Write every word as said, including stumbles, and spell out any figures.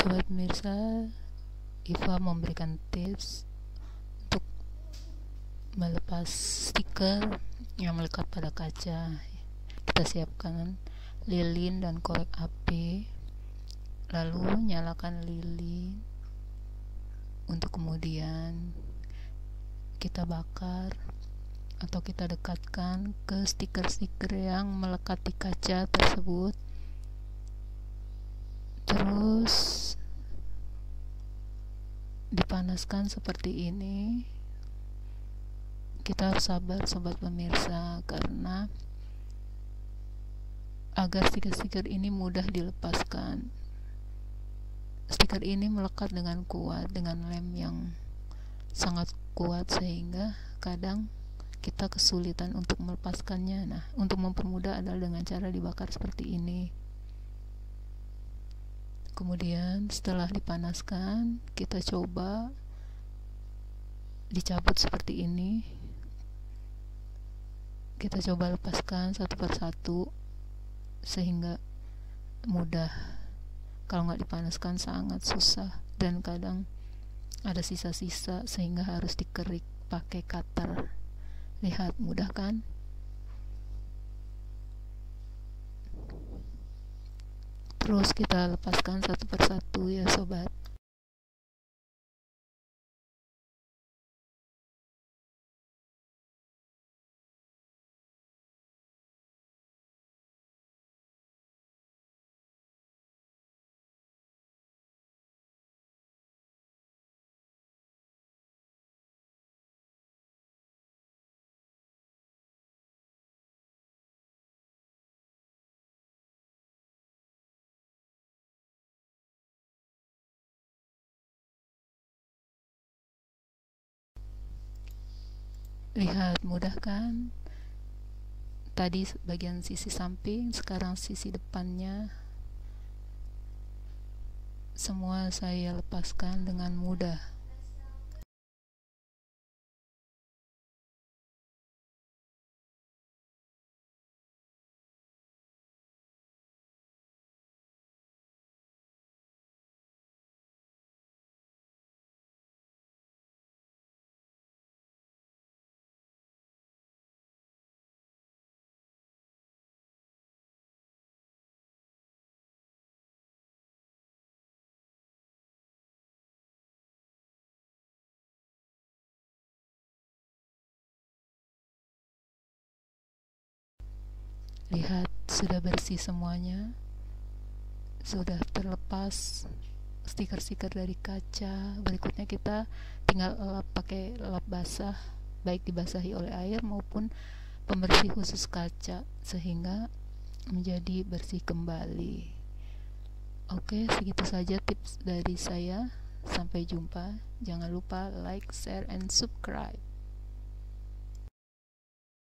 Sobat pemirsa, Iva memberikan tips untuk melepas stiker yang melekat pada kaca. Kita siapkan lilin dan korek api, lalu nyalakan lilin untuk kemudian kita bakar atau kita dekatkan ke stiker-stiker yang melekat di kaca tersebut. Terus dipanaskan seperti ini. Kita harus sabar sobat pemirsa, karena agar stiker-stiker ini mudah dilepaskan. Stiker ini melekat dengan kuat, dengan lem yang sangat kuat, sehingga kadang kita kesulitan untuk melepaskannya. Nah, untuk mempermudah adalah dengan cara dibakar seperti ini. Kemudian setelah dipanaskan, kita coba dicabut seperti ini. Kita coba lepaskan satu persatu sehingga mudah. Kalau nggak dipanaskan sangat susah, dan kadang ada sisa-sisa sehingga harus dikerik pakai cutter. Lihat, mudah kan? Terus kita lepaskan satu persatu ya sobat. Lihat, mudah kan? Tadi bagian sisi samping, sekarang sisi depannya. Semua saya lepaskan dengan mudah. Lihat, sudah bersih semuanya. Sudah terlepas stiker-stiker dari kaca. Berikutnya kita tinggal lap pakai lap basah, baik dibasahi oleh air maupun pembersih khusus kaca, sehingga menjadi bersih kembali. Oke, segitu saja tips dari saya. Sampai jumpa. Jangan lupa like, share, and subscribe.